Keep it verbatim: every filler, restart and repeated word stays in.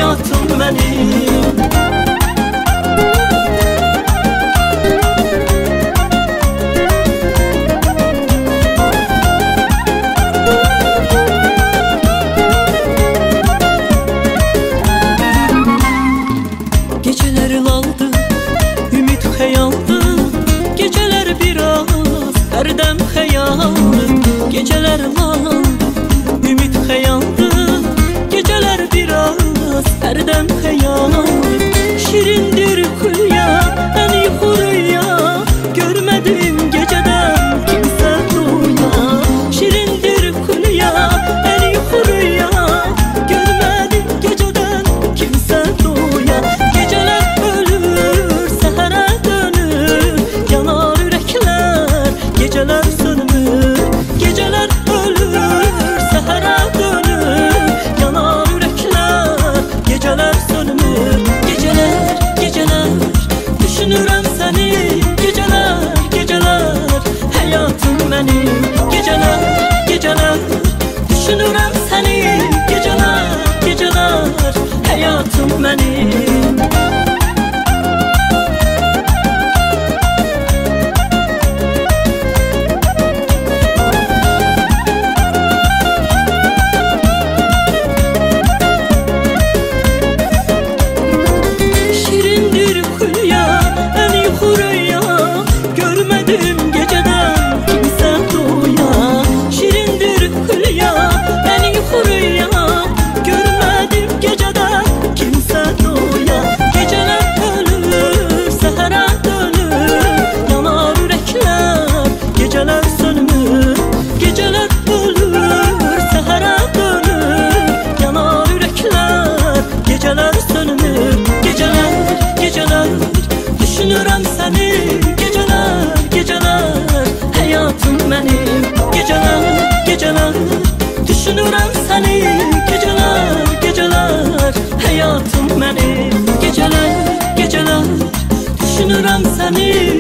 həyatım mənim. Gecelerin aldı, ümit xəyaldı. Geceler biraz herdem xəyaldı. Gecelerin aldı, ümit xəyaldı. Geceler biraz herdem xəyaldı. Şirindir xülya, en yuxu rüya. Görmedim geceden kimse rüya. Şirindir xülya, en yuxu rüya. Görmedim geceden kimse rüya. Geceler ölür, sehere dönür. Yanar yürekler, geceler sönür. Geceler ölür, sehere dönür. Yanar yürekler, geceler sönür. Geceler, geceler, düşünürəm seni. Geceler, geceler, hayatım benim. Geceler, geceler, düşünürəm seni. Geceler, geceler, hayatım benim. Şirindir xülya, en yuxu rüya. Görmedim geceden kimse rüya. Şirindir xülya, en yuxu rüya. Görmedim geceden kimse rüya. Geceler ölür, sehere dönür. Yanar yürekler, geceler sönür. Geceler ölür, sehere dönür. Yanar yürekler, geceler sönür. Geceler, geceler, düşünürəm seni. Geceler, geceler, hayatım benim. Geceler, geceler, düşünürəm seni. Geceler, geceler, hayatım benim. Geceler, geceler, düşünürəm seni.